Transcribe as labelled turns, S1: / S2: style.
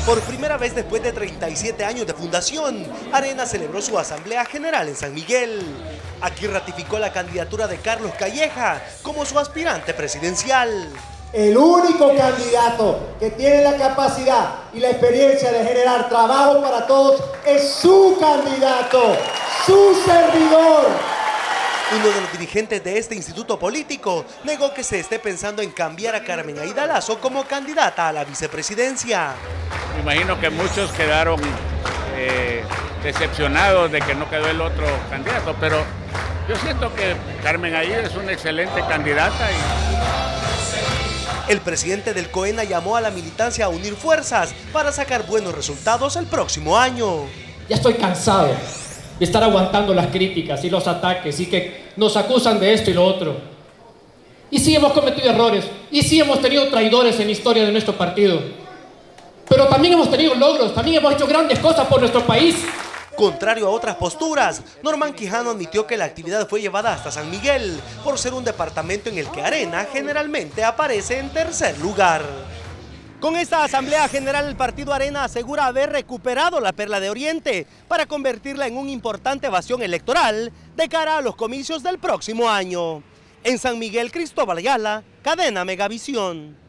S1: Por primera vez después de 37 años de fundación, Arena celebró su Asamblea General en San Miguel. Aquí ratificó la candidatura de Carlos Calleja como su aspirante presidencial.
S2: El único candidato que tiene la capacidad y la experiencia de generar trabajo para todos es su candidato, su servidor.
S1: Uno de los dirigentes de este instituto político negó que se esté pensando en cambiar a Carmen Aida Lazo como candidata a la vicepresidencia.
S3: Me imagino que muchos quedaron decepcionados de que no quedó el otro candidato, pero yo siento que Carmen Aida es una excelente candidata.
S1: El presidente del COENA llamó a la militancia a unir fuerzas para sacar buenos resultados el próximo año.
S4: Ya estoy cansado de estar aguantando las críticas y los ataques y que nos acusan de esto y lo otro. Y sí hemos cometido errores, y sí hemos tenido traidores en la historia de nuestro partido. Pero también hemos tenido logros, también hemos hecho grandes cosas por nuestro país.
S1: Contrario a otras posturas, Norman Quijano admitió que la actividad fue llevada hasta San Miguel por ser un departamento en el que Arena generalmente aparece en tercer lugar. Con esta Asamblea General, el partido Arena asegura haber recuperado la Perla de Oriente para convertirla en un importante bastión electoral de cara a los comicios del próximo año. En San Miguel, Cristóbal Ayala, Cadena Megavisión.